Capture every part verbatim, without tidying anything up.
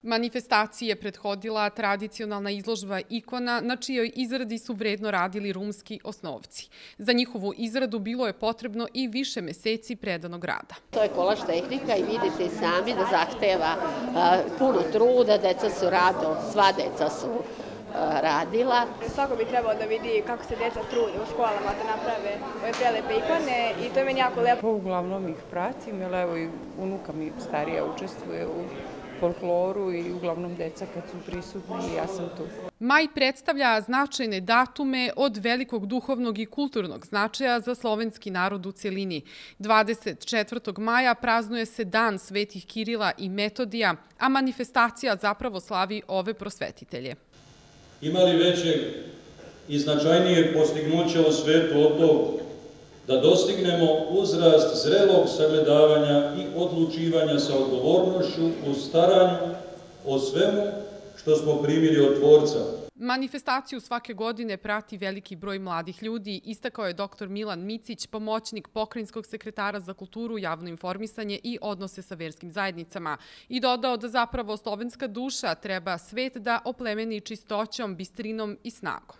Manifestaciji je prethodila tradicionalna izložba ikona na čijoj izradi su vredno radili rumski osnovci. Za njihovu izradu bilo je potrebno i više meseci predanog rada. To je kolaž tehnika i vidite sami da zahteva puno truda, deca su rado, sva deca su radila. Svako bi trebao da vidi kako se deca trude u školama da naprave ove prelepe ikone i to je meni jako lepo. Uglavnom ih pratim, jer evo i unuka mi starija učestvuje u folkloru i uglavnom deca kad su prisutni i ja sam tu. Maj predstavlja značajne datume od velikog duhovnog i kulturnog značaja za slovenski narod u celini. dvadeset četvrtog maja praznuje se Dan svetih Kirila i Metodija, a manifestacija zapravo slavi ove prosvetitelje. Ima li većeg i značajnijeg postignuća u svetu od tog da dostignemo uzrast zrelog sagledavanja i odlučivanja sa odgovornošću u staranju o svemu što smo primili od Tvorca. Manifestaciju svake godine prati veliki broj mladih ljudi, istakao je doktor Milan Micić, pomoćnik pokrajinskog sekretara za kulturu, javno informisanje i odnose sa verskim zajednicama, i dodao da zapravo slovenska duša treba svet da oplemeni čistoćom, bistrinom i snagom.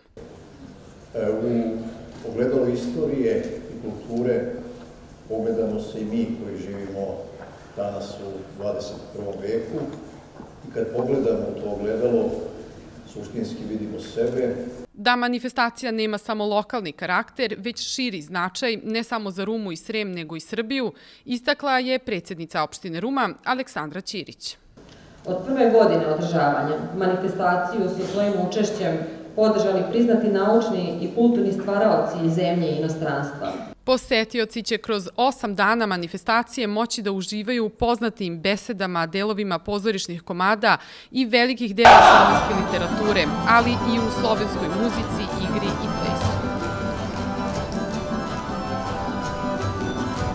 U ogledalo istorije i kulture pogledamo se i mi koji živimo danas u dvadeset prvom veku i kad pogledamo to ogledalo, suštinski vidimo sebe. Da manifestacija nema samo lokalni karakter, već širi značaj ne samo za Rumu i Srem, nego i Srbiju, istakla je predsjednica opštine Ruma Aleksandra Ćirić. Od prve godine održavanja manifestaciju su svojim učešćem podržali priznati naučni i kulturni stvaraoci iz zemlje i inostranstva. Posetioci će kroz osam dana manifestacije moći da uživaju u poznatim besedama, delovima pozorišnih komada i velikih dela slovenske literature, ali i u slovenskoj muzici, igri i plesu.